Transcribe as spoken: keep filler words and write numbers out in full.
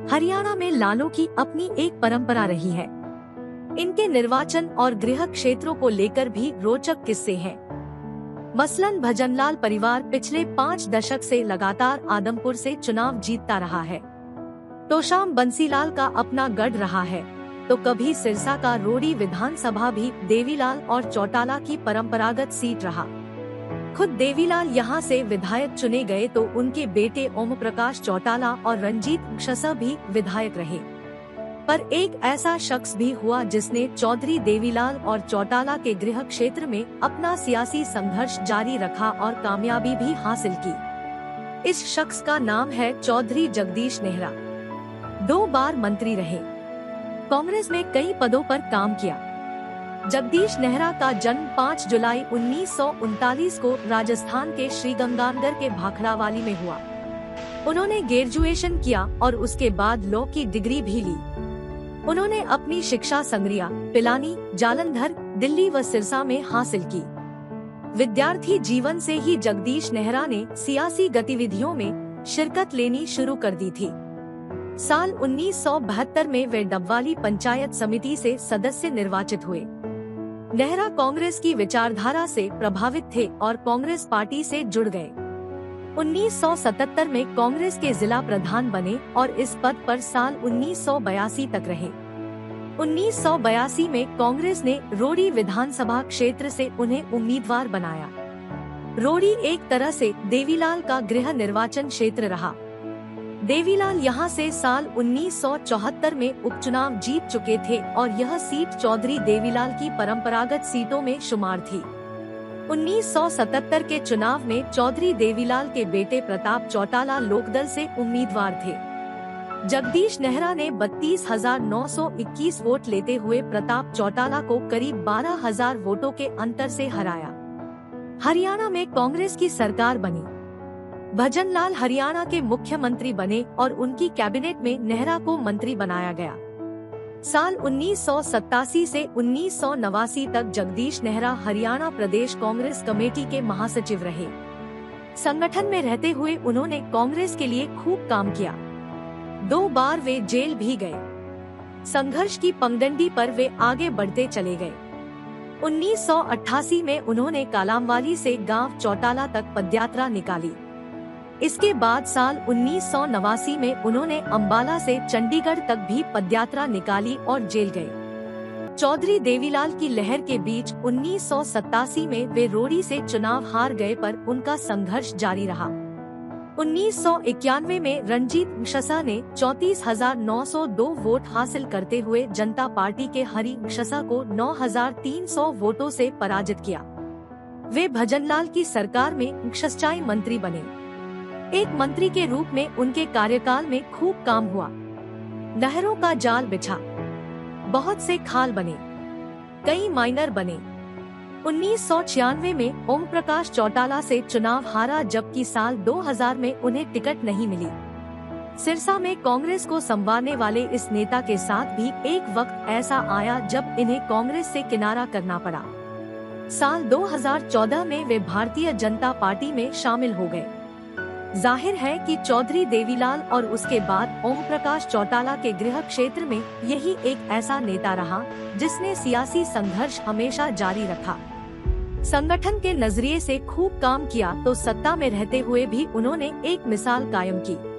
हरियाणा में लालों की अपनी एक परंपरा रही है। इनके निर्वाचन और गृह क्षेत्रों को लेकर भी रोचक किस्से हैं। मसलन भजनलाल परिवार पिछले पाँच दशक से लगातार आदमपुर से चुनाव जीतता रहा है। तोशाम बंसीलाल का अपना गढ़ रहा है, तो कभी सिरसा का रोड़ी विधानसभा भी देवीलाल और चौटाला की परंपरागत सीट रहा। खुद देवीलाल यहां से विधायक चुने गए तो उनके बेटे ओम प्रकाश चौटाला और रंजीत क्षसा भी विधायक रहे। पर एक ऐसा शख्स भी हुआ जिसने चौधरी देवीलाल और चौटाला के गृह क्षेत्र में अपना सियासी संघर्ष जारी रखा और कामयाबी भी हासिल की। इस शख्स का नाम है चौधरी जगदीश नेहरा। दो बार मंत्री रहे, कांग्रेस में कई पदों पर काम किया। जगदीश नेहरा का जन्म पाँच जुलाई उन्नीस सौ उनतालीस को राजस्थान के श्रीगंगानगर के भाखड़ावाली में हुआ। उन्होंने ग्रेजुएशन किया और उसके बाद लॉ की डिग्री भी ली। उन्होंने अपनी शिक्षा संगरिया, पिलानी, जालंधर, दिल्ली व सिरसा में हासिल की। विद्यार्थी जीवन से ही जगदीश नेहरा ने सियासी गतिविधियों में शिरकत लेनी शुरू कर दी थी। साल उन्नीस सौ बहत्तर में वे डबवाली पंचायत समिति से सदस्य निर्वाचित हुए। नेहरा कांग्रेस की विचारधारा से प्रभावित थे और कांग्रेस पार्टी से जुड़ गए। उन्नीस सौ सतहत्तर में कांग्रेस के जिला प्रधान बने और इस पद पर साल उन्नीस सौ बयासी तक रहे। उन्नीस सौ बयासी में कांग्रेस ने रोड़ी विधानसभा क्षेत्र से उन्हें उम्मीदवार बनाया। रोड़ी एक तरह से देवीलाल का गृह निर्वाचन क्षेत्र रहा। देवीलाल यहां से साल उन्नीस सौ चौहत्तर में उपचुनाव जीत चुके थे और यह सीट चौधरी देवीलाल की परंपरागत सीटों में शुमार थी। उन्नीस सौ सतहत्तर के चुनाव में चौधरी देवीलाल के बेटे प्रताप चौटाला लोकदल से उम्मीदवार थे। जगदीश नेहरा ने बत्तीस हजार नौ सौ इक्कीस वोट लेते हुए प्रताप चौटाला को करीब बारह हजार वोटों के अंतर से हराया। हरियाणा में कांग्रेस की सरकार बनी। भजनलाल हरियाणा के मुख्यमंत्री बने और उनकी कैबिनेट में नेहरा को मंत्री बनाया गया। साल उन्नीस सौ सत्तासी से उन्नीस सौ नवासी तक जगदीश नेहरा हरियाणा प्रदेश कांग्रेस कमेटी के महासचिव रहे। संगठन में रहते हुए उन्होंने कांग्रेस के लिए खूब काम किया। दो बार वे जेल भी गए। संघर्ष की पगडंडी पर वे आगे बढ़ते चले गए। उन्नीस सौ अट्ठासी में उन्होंने कालामवाली से गांव चौटाला तक पदयात्रा निकाली। इसके बाद साल उन्नीस सौ नवासी में उन्होंने अंबाला से चंडीगढ़ तक भी पदयात्रा निकाली और जेल गए। चौधरी देवीलाल की लहर के बीच उन्नीस सौ सत्तासी में वे रोड़ी से चुनाव हार गए, पर उनका संघर्ष जारी रहा। उन्नीस सौ इक्यानवे में रंजीत क्षसा ने चौंतीस हजार नौ सौ दो वोट हासिल करते हुए जनता पार्टी के हरि क्षसा को नौ हजार तीन सौ वोटों से पराजित किया। वे भजनलाल की सरकार में क्षसाई मंत्री बने। एक मंत्री के रूप में उनके कार्यकाल में खूब काम हुआ। नहरों का जाल बिछा, बहुत से खाल बने, कई माइनर बने। उन्नीस सौ छियानवे में ओम प्रकाश चौटाला से चुनाव हारा, जबकि साल दो हजार में उन्हें टिकट नहीं मिली। सिरसा में कांग्रेस को संवारने वाले इस नेता के साथ भी एक वक्त ऐसा आया जब इन्हें कांग्रेस से किनारा करना पड़ा। साल दो हजार चौदह में वे भारतीय जनता पार्टी में शामिल हो गए। जाहिर है कि चौधरी देवीलाल और उसके बाद ओम प्रकाश चौटाला के गृह क्षेत्र में यही एक ऐसा नेता रहा जिसने सियासी संघर्ष हमेशा जारी रखा। संगठन के नजरिए से खूब काम किया तो सत्ता में रहते हुए भी उन्होंने एक मिसाल कायम की।